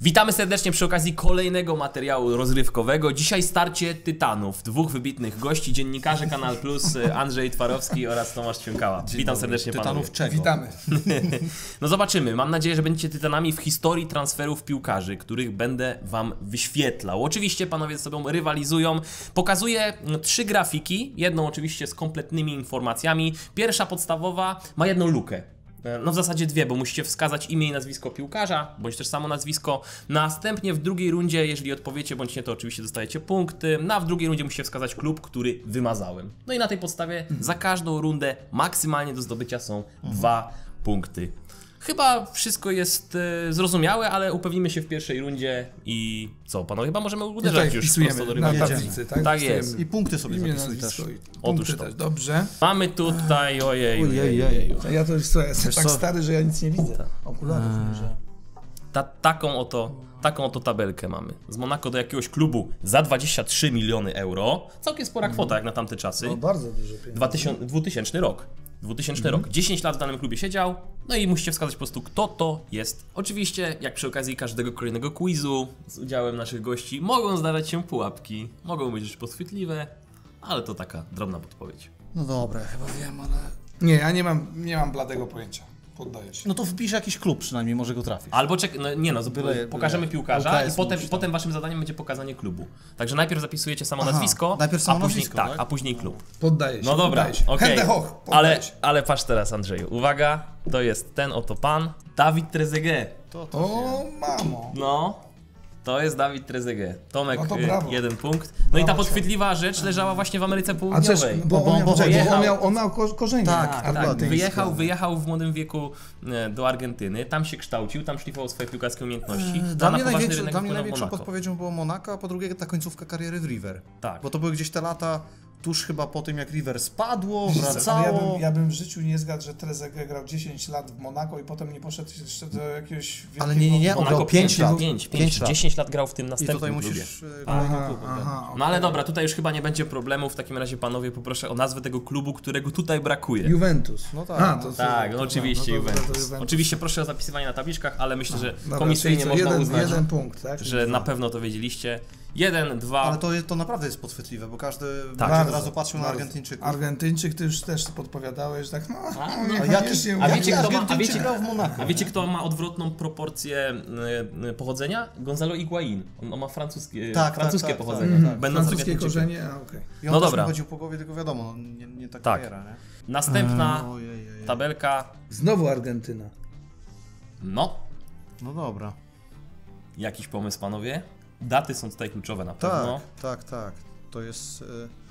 Witamy serdecznie przy okazji kolejnego materiału rozrywkowego. Dzisiaj starcie tytanów, dwóch wybitnych gości, dziennikarze Kanal Plus, Andrzej Twarowski oraz Tomasz Ćwiąkała. Witam serdecznie panowie. Tytanów czego? Witamy. No zobaczymy, mam nadzieję, że będziecie tytanami w historii transferów piłkarzy, których będę wam wyświetlał. Oczywiście panowie ze sobą rywalizują. Pokazuję 3 grafiki, jedną oczywiście z kompletnymi informacjami. Pierwsza podstawowa ma jedną lukę. No w zasadzie dwie, bo musicie wskazać imię i nazwisko piłkarza, bądź też samo nazwisko. Następnie w drugiej rundzie, jeżeli odpowiecie bądź nie, to oczywiście dostajecie punkty. No a w drugiej rundzie musicie wskazać klub, który wymazałem. No i na tej podstawie za każdą rundę maksymalnie do zdobycia są 2 punkty. Chyba wszystko jest zrozumiałe, ale upewnimy się w pierwszej rundzie i co, panowie, chyba możemy uderzać już prosto do na rywalizacji. tablicy, tak? Tak jest. I punkty sobie Imię, zapisuj też. nazwisko i Otóż punkty to. też, dobrze. Mamy tutaj, ojej. Ja to już słuchaj, jestem Wiesz tak co? stary, że ja nic nie widzę. Okularów nie używam. Taką oto tabelkę mamy. Z Monako do jakiegoś klubu za 23 miliony euro. Całkiem spora kwota jak na tamte czasy. No bardzo dużo pieniędzy. 2000 rok. 2000 rok. 10 lat w danym klubie siedział. No i musicie wskazać po prostu, kto to jest. Oczywiście, jak przy okazji każdego kolejnego quizu z udziałem naszych gości, mogą zdarzać się pułapki. Mogą być już podchwytliwe, ale to taka drobna podpowiedź. No dobra, chyba wiem, ale... Nie, ja nie mam bladego pojęcia. Poddaję się. No to wpisz jakiś klub przynajmniej, może go trafisz. Albo pokażemy piłkarza LKS i potem waszym zadaniem będzie pokazanie klubu. Także najpierw zapisujecie samo Aha, nazwisko, najpierw samo a później, nazwisko, tak? a później klub. Poddaję się. No dobra, poddaję się. okej. Hände hoch, poddaję się. Ale patrz teraz, Andrzeju. Uwaga, to jest ten oto pan, Dawid Trezeguet. O, mamo. No, to jest Dawid Trezeguet. Tomek, No to brawo. 1 punkt. No i ta podchwytliwa rzecz leżała właśnie w Ameryce A też, Południowej. bo on miał korzenie. Tak, argentyńskie. Wyjechał w młodym wieku do Argentyny, tam się kształcił, tam szlifował swoje piłkarskie umiejętności. Dla mnie poważny rynek największą wpłynął Monako. podpowiedzią było Monako, a po drugie ta końcówka kariery w River. Tak. Bo to były gdzieś te lata tuż chyba po tym, jak River spadło, Ale wracało. ja bym w życiu nie zgadł, że Trezeguet grał 10 lat w Monako i potem nie poszedł jeszcze do jakiegoś wielkiego... Ale nie, on grał 5 lat. 5 lat. 10 lat grał w tym I następnym tutaj klubie. musisz kolejny klub. No ale dobra, tutaj już chyba nie będzie problemu. W takim razie panowie poproszę o nazwę tego klubu, którego tutaj brakuje. Juventus. No tak. Tak, no oczywiście Juventus. Juventus. Oczywiście proszę o zapisywanie na tabliczkach, ale myślę, że Dobra, komisyjnie czyli można jeden, uznać, jeden punkt, tak? że na pewno to wiedzieliście. 1, 2. Ale to naprawdę jest podchwytliwe, bo każdy Tak. będzie od razu patrzył na Bardzo. Argentyńczyków. Argentyńczyk, ty już też podpowiadałeś, tak no, A wiecie, kto kto ma odwrotną proporcję pochodzenia? Gonzalo Higuaín. On ma francuskie pochodzenie. Będąc francuskie Argentyńczykiem. korzenie, okej. I on No też dobra. mu chodził po głowie, tylko wiadomo, nie ta Tak. kariera, nie? Następna Ojej. tabelka. Znowu Argentyna. No, No dobra. jakiś pomysł panowie? Daty są tutaj kluczowe na pewno. Tak. To jest...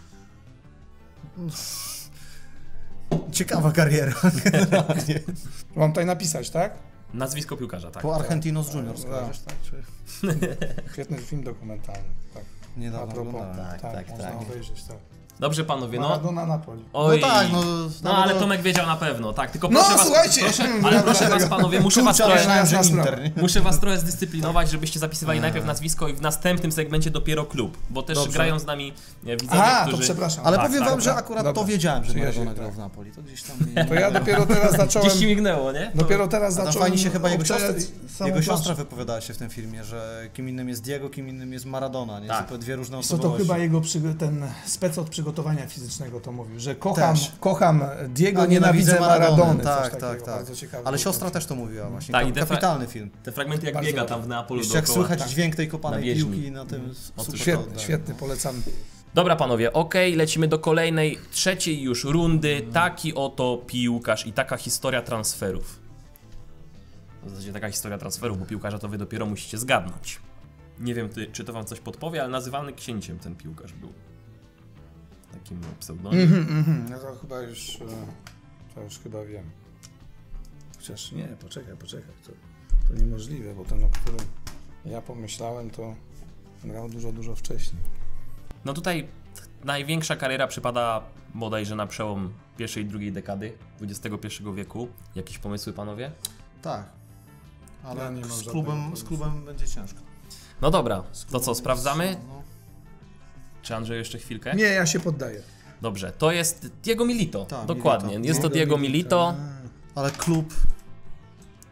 Ciekawa kariera generalnie. Mam tutaj napisać, tak? Nazwisko piłkarza, tak. Po Argentinos Junior skojarzysz, tak? Czy... Świetny film dokumentalny, tak. Niedawno A propos, oglądałem. Tak, można tak. obejrzeć, tak. Dobrze panowie, no. Maradona Napoli. Oj. No tak, No ale Tomek wiedział na pewno, tak. Tylko No, proszę was, słuchajcie! ale proszę was panowie, muszę was trochę... że Jasna Inter, nie? Muszę was trochę zdyscyplinować, żebyście zapisywali najpierw nazwisko i w następnym segmencie dopiero klub, bo też Dobrze. grają z nami widzowie, A, to którzy... przepraszam. Ale Tak, powiem tak, wam, że tak. akurat Dobra. to wiedziałem, że Czy ja Maradona się- grał w Napoli. To gdzieś tam... To ja dopiero teraz zacząłem... Gdzieś ci mignęło, nie? Dopiero teraz A tam zacząłem... fajnie się chyba jego samą siostra wypowiadała się w tym filmie, że kim innym jest Diego, kim innym jest Maradona, nie? Tak. Tylko dwie różne Co to osobowości. chyba jego ten spec od przygotowania fizycznego to mówił, że Też. kocham Diego, A nienawidzę Maradony. Tak, Coś tak, takiego, tak. bardzo ciekawe Ale było. siostra też to mówiła właśnie. Tak, i Kapitalny film. Te fragmenty jak Bardzo biega ładnie. tam w Neapolu Jeszcze jak dookoła. słychać dźwięk tej Na kopanej wierzchni. piłki na tym super Świetny, to oddaje. świetny, polecam. Dobra panowie, okej, lecimy do kolejnej, trzeciej już rundy. Taki oto piłkarz i taka historia transferów. W zasadzie taka historia transferów, bo piłkarza to wy dopiero musicie zgadnąć. Nie wiem, czy to wam coś podpowie, ale nazywany księciem ten piłkarz był. Takim miał pseudonim. No to już chyba wiem. Chociaż nie, poczekaj, to niemożliwe, bo ten, o którym ja pomyślałem, to grał dużo wcześniej. No tutaj największa kariera przypada bodajże na przełom pierwszej i drugiej dekady XXI wieku. Jakieś pomysły panowie? Tak. Ale Ja nie mam z żadnego klubem pomysłu. będzie ciężko. No dobra, to co, sprawdzamy? No. Czy Andrzej jeszcze chwilkę? Nie, ja się poddaję. Dobrze, to jest Diego Milito. Tak, Dokładnie, Milito. jest to Diego Milito. Ale klub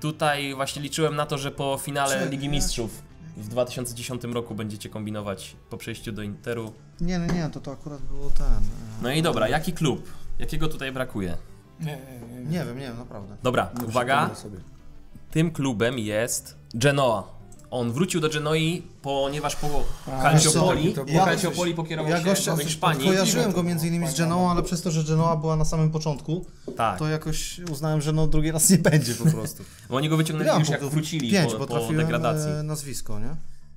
Tutaj właśnie liczyłem na to, że po finale Ligi Mistrzów w 2010 roku będziecie kombinować po przejściu do Interu. Nie, to akurat było ten... No i dobra, jaki klub? Jakiego tutaj brakuje? Nie wiem, naprawdę. Dobra, uwaga. Tym klubem jest Genoa. On wrócił do Genoi, ponieważ po Calciopoli pokierował się do Hiszpanii. Kojarzyłem go między innymi z Genoą, ale przez to, że Genoa była na samym początku, Tak. to jakoś uznałem, że no drugi raz nie będzie po prostu. Bo oni go wyciągnęli już jak wrócili 5, po bo trafiłem degradacji. nazwisko, nie?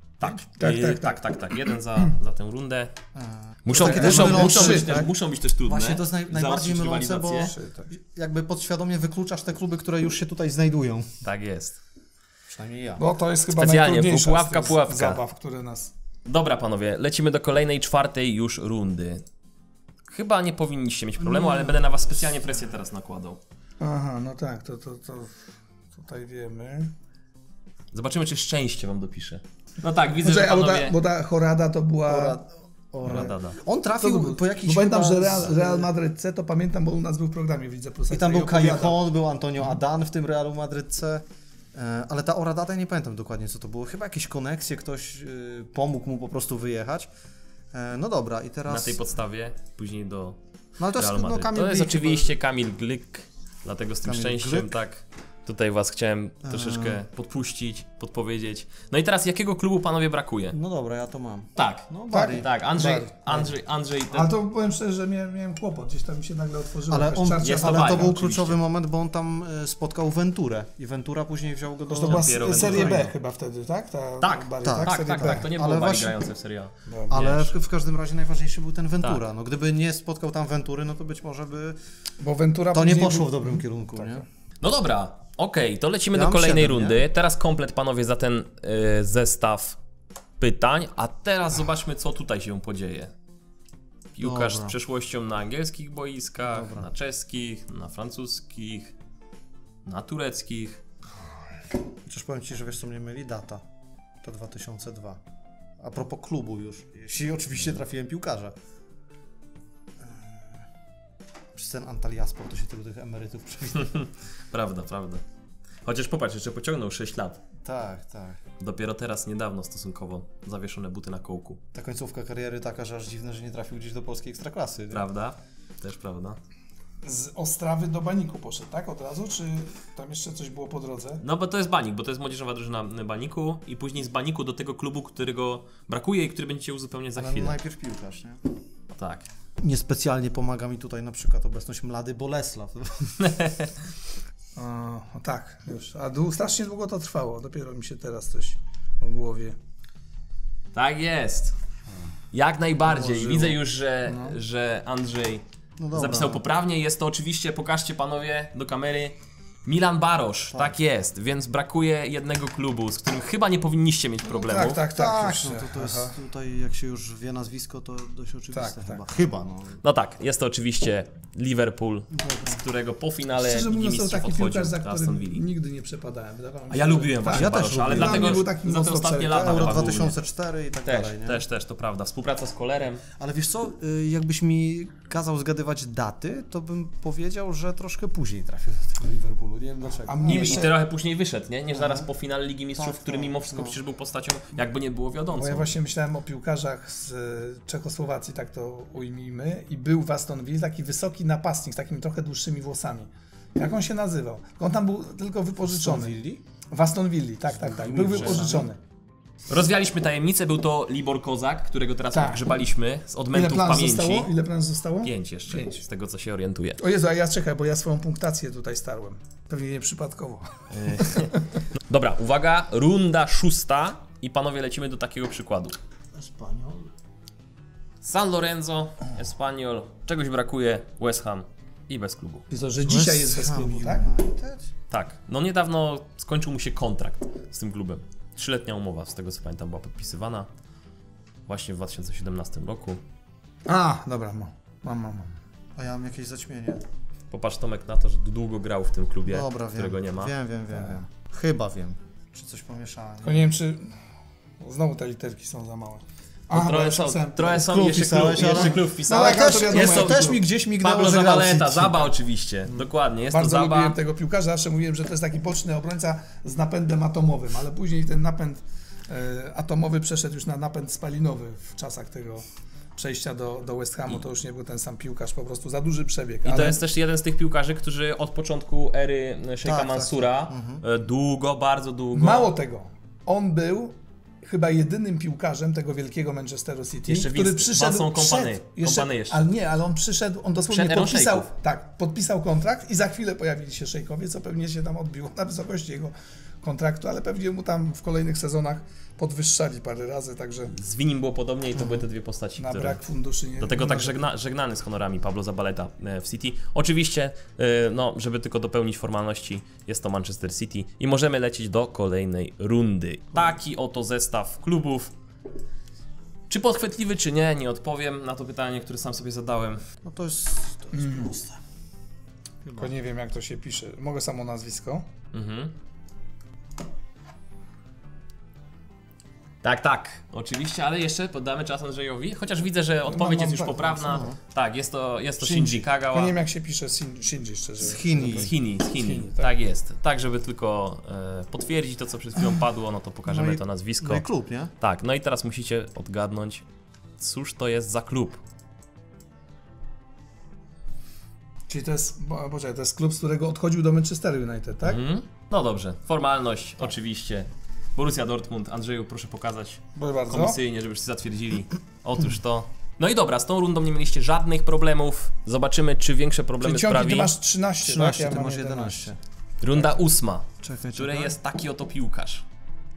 Tak. Jeden za tę rundę. Muszą być też trudne. Właśnie to jest najbardziej mylące, bo jakby podświadomie wykluczasz te kluby, które już się tutaj znajdują. Tak jest. Przynajmniej ja. Bo to jest chyba Specjalnie, najtrudniejsza pułapka, z tych pułapka. zabaw, które nas... Dobra panowie, lecimy do kolejnej, czwartej już rundy. Chyba nie powinniście mieć problemu, ale będę na was specjalnie presję teraz nakładał. Aha, no tak, to tutaj wiemy. Zobaczymy, czy szczęście wam dopisze. No tak, widzę, że panowie... Bo ta Horada to była... Radada. On trafił po jakiś... Bo pamiętam, że Real Madrid C to pamiętam, bo u nas był w programie Widzę Plus. I tam był Callejon, był Antonio Adan w tym Realu Madryt C. Ale ta Oradata nie pamiętam dokładnie co to było. Chyba jakieś koneksje, ktoś pomógł mu po prostu wyjechać. No dobra, i teraz... Na tej podstawie później do No ale to Realu jest, Madryt. Kamil To jest Glik, oczywiście Kamil Glik, dlatego z tym Kamil szczęściem, Glik? tak. Tutaj was chciałem troszeczkę podpuścić, podpowiedzieć. No i teraz jakiego klubu panowie brakuje? No dobra, ja to mam. Tak, No Bari. tak, Andrzej. Ale to powiem szczerze, że miałem kłopot, gdzieś tam mi się nagle otworzyło. Ale, to był oczywiście. kluczowy moment, bo on tam spotkał Venturę i Ventura później wziął go do... To była dopiero Serie B Ventura. chyba wtedy, tak? Tak, Bari, tak, to nie było Ale Bari właśnie- grające w Serie A. Ale w każdym razie najważniejszy był ten Ventura. Tak. No gdyby nie spotkał tam Ventury, no to być może by Bo Ventura to nie później poszło był- w dobrym kierunku, nie? No dobra, okej, to lecimy Ja do mam kolejnej 7, rundy. nie? Teraz komplet panowie za ten zestaw pytań, a teraz zobaczmy co tutaj się podzieje. Piłkarz Dobra. z przeszłością na angielskich boiskach, Dobra. na czeskich, na francuskich, na tureckich. Chociaż powiem Ci, że wiesz co mnie myli? Data. To 2002. A propos klubu już. Jeśli oczywiście trafiłem piłkarza. Przez ten Antalyaspor to się tylu tych emerytów przewiduje. Prawda. Chociaż popatrz, jeszcze pociągnął 6 lat. Tak. Dopiero teraz, niedawno stosunkowo, zawieszone buty na kołku. Ta końcówka kariery taka, że aż dziwne, że nie trafił gdzieś do polskiej ekstraklasy. Nie? Prawda? Też prawda. Z Ostrawy do Baniku poszedł, tak? Od razu? Czy tam jeszcze coś było po drodze? No bo to jest Banik, bo to jest młodzieżowa drużyna Baniku i później z Baniku do tego klubu, którego brakuje i który będziecie uzupełniać za Ale chwilę. najpierw piłkarz, nie? Tak. Niespecjalnie pomaga mi tutaj na przykład obecność Mlady Bolesław. No tak, już. A strasznie długo to trwało. Dopiero mi się teraz coś w głowie. Tak jest. Jak najbardziej. Ułożyło. Widzę już, że Andrzej No dobra. zapisał poprawnie. Jest to oczywiście, pokażcie panowie do kamery, Milan Barosz. Tak jest, więc brakuje jednego klubu, z którym chyba nie powinniście mieć problemu. Tak, Tak, już, no to jest aha. tutaj, jak się już wie nazwisko, to dość oczywiste Tak. chyba. Chyba, no. No tak, jest to oczywiście Liverpool, z którego po finale Szczerze Ligi mówiąc, to Mistrzów taki odchodził piłkarz, za do Aston którym Villa. nigdy nie przepadałem. Wydawało mi A się, ja że- lubiłem właśnie ja też Barosza, ale lubiłem. dlatego Dla mnie był taki za te mocno ostatnie przerek, lata tak? Euro chyba głównie. 2004 i tak dalej, nie? Też, to prawda. Współpraca z Kolerem. Ale wiesz co, jakbyś mi kazał zgadywać daty, to bym powiedział, że troszkę później trafił do tego Liverpoolu. Nie wiem dlaczego. A mnie I jeszcze, trochę później wyszedł, nie? Nie zaraz po finale Ligi Mistrzów, Tak, który tak, mimo wszystko no. przecież był postacią, jakby nie było wiodącą. bo ja właśnie myślałem o piłkarzach z Czechosłowacji, tak to ujmijmy, i był w Aston Villa taki wysoki napastnik z takimi trochę dłuższymi włosami. Jak on się nazywał? On tam był tylko wypożyczony. W Aston Villa, tak. Był wypożyczony. Rozwialiśmy tajemnicę, był to Libor Kozak, którego teraz Tak. odgrzebaliśmy z Ile odmętów planów pamięci. zostało? Ile planów zostało? 5 jeszcze, 5. z tego co się orientuję. O Jezu, a ja czekaj, bo ja swoją punktację tutaj starłem. Pewnie nieprzypadkowo. Dobra, uwaga, runda 6 i panowie lecimy do takiego przykładu. Espanyol. San Lorenzo, Espanyol, czegoś brakuje, West Ham i bez klubu. I to, że dzisiaj jest bez klubu, tak? Tak, no niedawno skończył mu się kontrakt z tym klubem. 3-letnia umowa, z tego co pamiętam, była podpisywana właśnie w 2017 roku. A, dobra, mam. A ja mam jakieś zaćmienie. Popatrz Tomek na to, że długo grał w tym klubie, Dobra, którego nie ma. Wiem. Chyba wiem. Czy coś pomieszałem. Tylko nie wiem, czy znowu te literki są za małe. Trochę są klub jeszcze pisałeś, ale- jeszcze klub No, wpisałeś. ale Tak, też, to wiadomo, jest, jak też to- mi gdzieś mignęło, Pablo że grał w Zabaleta, City. Zaba oczywiście, dokładnie, jest Bardzo to Zaba. lubiłem tego piłkarza, zawsze mówiłem, że to jest taki boczny obrońca z napędem atomowym, ale później ten napęd atomowy przeszedł już na napęd spalinowy w czasach tego przejścia do West Hamu, to już nie był ten sam piłkarz, po prostu za duży przebieg. I to ale jest też jeden z tych piłkarzy, którzy od początku ery Sheikha Tak, Mansura długo, bardzo długo. mało tego, on był chyba jedynym piłkarzem tego wielkiego Manchesteru City, Jeszcze który Vincent, przyszedł, Vincent Kompany, jeszcze, Kompany jeszcze. ale nie, ale on przyszedł, on dosłownie Przed erą podpisał, szejków. tak, podpisał kontrakt i za chwilę pojawili się szejkowie, co pewnie się tam odbiło na wysokości jego kontraktu, ale pewnie mu tam w kolejnych sezonach podwyższali parę razy, także Z Winim było podobnie i to były te dwie postaci, na które... brak funduszy nie... Do tego nie tak narzekał. żegnany z honorami Pablo Zabaleta w City. Oczywiście, no, żeby tylko dopełnić formalności, jest to Manchester City i możemy lecieć do kolejnej rundy. Taki oto zestaw klubów. Czy podchwytliwy, czy nie, nie odpowiem na to pytanie, które sam sobie zadałem. No to jest proste. Tylko nie wiem jak to się pisze. Mogę samo nazwisko? Mhm. Tak, tak, oczywiście, ale jeszcze poddamy czas Andrzejowi, chociaż widzę, że odpowiedź jest już tak, poprawna. no. Tak, jest to Shinji Tylko Kagawa. nie wiem jak się pisze Shinji szczerze. Z Chin. Z Chini, tak. tak jest. Tak, żeby tylko potwierdzić to, co przed chwilą padło, no to pokażemy No i- to nazwisko. No i klub, nie? Tak, no i teraz musicie odgadnąć, cóż to jest za klub. Czyli to jest, poczekaj, to jest klub, z którego odchodził do Manchester United, tak? Mhm. No dobrze, formalność oczywiście. Borussia Dortmund, Andrzeju, proszę pokazać Proszę bardzo. komisyjnie, żeby wszyscy zatwierdzili. Otóż to. No i dobra, z tą rundą nie mieliście żadnych problemów. Zobaczymy, czy większe problemy Czyli ciągi sprawi. ty masz 13, 13, tak? ty Ja masz mam 11. Runda 8, Czekaj, w której czekaj. jest taki oto piłkarz.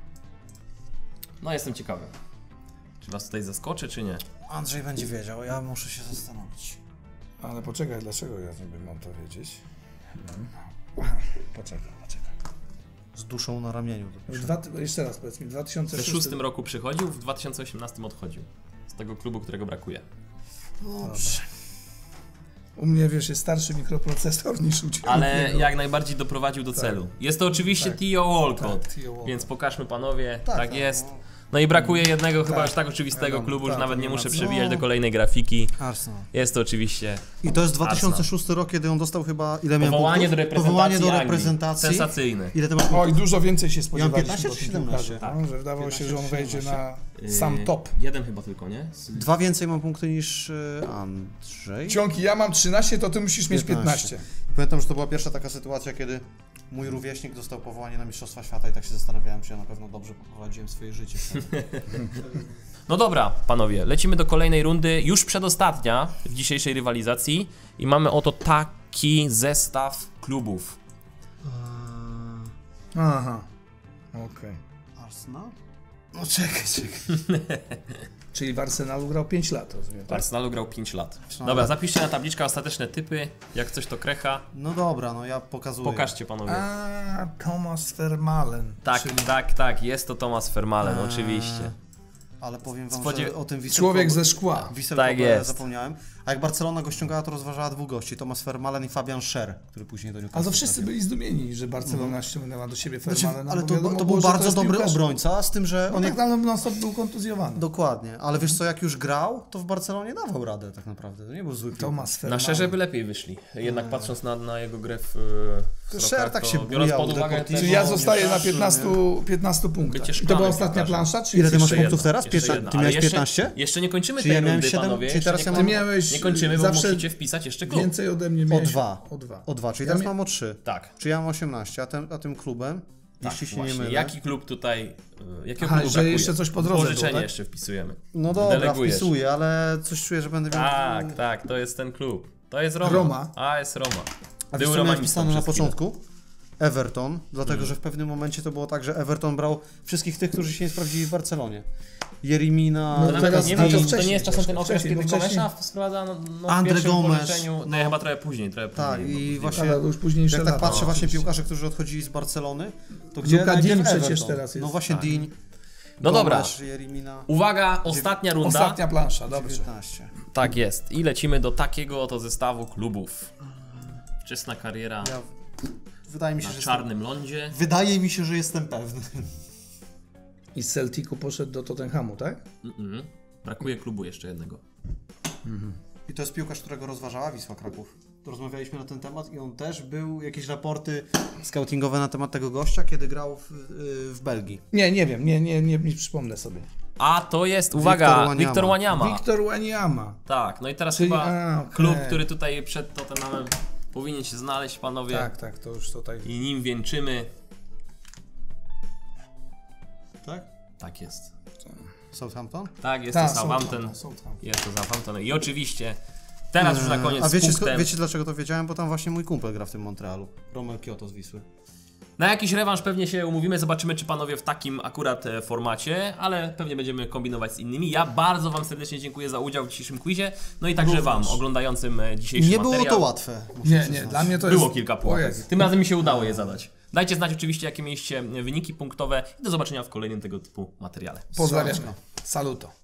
No jestem ciekawy. Czy was tutaj zaskoczy, czy nie? Andrzej będzie wiedział, ja muszę się zastanowić. Ale poczekaj, dlaczego ja niby mam to wiedzieć? Poczekaj. Z duszą na ramieniu. To pisze. Jeszcze raz powiedz mi, W 2006 2006 roku przychodził, w 2018 odchodził. Z tego klubu, którego brakuje. Dobrze. U mnie, wiesz, jest starszy mikroprocesor niż u Ciebie. Ale jak najbardziej doprowadził do celu. Jest to oczywiście Tak. Theo Walcott. Tak, Theo Walcott. Więc pokażmy panowie, tak, tak, jest. no. No i brakuje jednego chyba Tak, już tak oczywistego wiadomo, klubu, że tak, nawet to nie nie ma muszę co. przewijać No. do kolejnej grafiki. Arsenal. Jest to oczywiście I to jest 2006 rok, kiedy on dostał chyba, ile miał powołanie do punktów? reprezentacji. Powołanie do Anglii. reprezentacji. Sensacyjne. Ile ty masz Oj, punktów? dużo więcej się Ja mam spodziewaliśmy 15 po czy tym 17? piłkarzu, no, że wydawało się, że on 15, wejdzie na 17. sam top. Jeden chyba tylko, nie? 2 więcej mam punkty niż Andrzej. Ciągi, ja mam 13, to ty musisz mieć 15. Pamiętam, że to była pierwsza taka sytuacja, kiedy mój rówieśnik dostał powołanie na Mistrzostwa Świata i tak się zastanawiałem, czy ja na pewno dobrze poprowadziłem swoje życie. No dobra, panowie, lecimy do kolejnej rundy, już przedostatnia w dzisiejszej rywalizacji i mamy oto taki zestaw klubów. Aha, okej. Arsenal? No czekaj. Czyli w Arsenalu grał 5 lat, rozumiem, W tak? Arsenalu grał 5 lat. No. Dobra, zapiszcie na tabliczkę ostateczne typy, jak coś to krecha. No dobra, no ja pokazuję. Pokażcie panowie. A, Thomas Vermaelen. Tak, czyli tak, jest to Thomas Vermaelen, oczywiście. Ale powiem wam, Spodziew- że o tym człowiek ze szkła. Tak jest. zapomniałem. A jak Barcelona go ściągała, to rozważała dwóch gości. Thomas Vermaelen i Fabian Scher, który później do Newcastle A to wszyscy trafił. byli zdumieni, że Barcelona ściągnęła do siebie Znaczy, Vermaelena. ale bo to, wiadomo to było, był że bardzo jest dobry piłkarz- obrońca, z tym, że No on tak, jak... ale non-stop był kontuzjowany. Dokładnie, ale wiesz co, jak już grał, to w Barcelonie dawał radę tak naprawdę. To nie był zły piłkarz. Thomas Na Vermaelen. Szerze by lepiej wyszli. Jednak patrząc na jego grę w Scher Srokach, tak to się biorąc bujał, pod uwagę Deportivo. Czyli ja No, zostaję nie na straszny, 15 punktach. Bycie I to była szklanym ostatnia piłkarzem. plansza? Czy Ile ty masz jeszcze punktów jedna? teraz? Jeszcze jedna, Ty ale miałeś jeszcze, 15? Jeszcze nie kończymy Czyli tej ja miałem rundy, 7, panowie. czyli Jeszcze teraz nie, ja Ty mam- miałeś nie kończymy, bo zawsze musicie wpisać jeszcze klub. więcej ode mnie O miałeś. 2. O 2. O 2, czyli Ja teraz mia- mam o 3. Tak. Czyli ja mam 18, a tym klubem, Tak, jeśli się właśnie. nie mylę. Jaki klub tutaj, jakiego Aha, klubu że brakuje? jeszcze coś po drodze było, Pożyczenie tak? jeszcze wpisujemy. No dobra, Delegujesz. wpisuję, ale coś czuję, że będę miał... Tak, to jest ten klub. To jest Roma. Roma. A, jest Roma. A wiesz, Był co miałem romanistą wpisane na przez chwilę. początku? Everton, dlatego że w pewnym momencie to było tak, że Everton brał wszystkich tych, którzy się nie sprawdzili w Barcelonie. Jerimina, No To nawet teraz- nie no wiem, to czy to wcześniej nie jest czasem ten troszkę, okres, wcześniej, kiedy bo wcześniej- Gomesza sprowadza w Andre pierwszym Gomes, pożyczeniu. no. Nie, chyba trochę później. Tak, i właśnie Ale to już późniejsze jak tak lata. patrzę właśnie oczywiście. piłkarze, którzy odchodzili z Barcelony, to gdzie Luka najpierw Dean przecież Everton. teraz jest. No właśnie Tak. Dean, No dobra, Gomes, Jerimina, uwaga, ostatnia runda. Ostatnia plansza, dobrze. 19. Tak jest. I lecimy do takiego oto zestawu klubów. Wczesna kariera Ja, wydaje mi się, na że czarnym lądzie. jestem, wydaje mi się, że jestem pewny. I z Celticu poszedł do Tottenhamu, tak? Mm-mm. Brakuje klubu jeszcze jednego. I to jest piłkarz, którego rozważała Wisła Kraków. Rozmawialiśmy na ten temat i on też był, jakieś raporty scoutingowe na temat tego gościa, kiedy grał w Belgii. Nie wiem, nie przypomnę sobie. A to jest, uwaga, Wiktor Wanyama. Wiktor Wanyama. Tak, no i teraz Czyli- chyba okej. klub, który tutaj przed Tottenhamem powinien się znaleźć, panowie. Tak, to już tutaj... I nim wieńczymy. Tak? Tak jest. Southampton? Tak, jest Tak, to Southampton. Southampton. Jest to Southampton. I oczywiście teraz już na koniec A z punktem. wiecie dlaczego to wiedziałem? Bo tam właśnie mój kumpel gra w tym Montrealu. Romel Kyoto z Wisły. Na jakiś rewanż pewnie się umówimy, zobaczymy czy panowie w takim akurat formacie, ale pewnie będziemy kombinować z innymi. Ja bardzo wam serdecznie dziękuję za udział w dzisiejszym quizie, no i także wam oglądającym dzisiejszy Nie materiał. było to łatwe. muszę Nie, przyznać. dla mnie to Było jest... kilka O pułapek. Jezu. Tym razem mi się udało je zadać. Dajcie znać oczywiście jakie mieliście wyniki punktowe i do zobaczenia w kolejnym tego typu materiale. Pozdrawiam. Słoneczko. Saluto.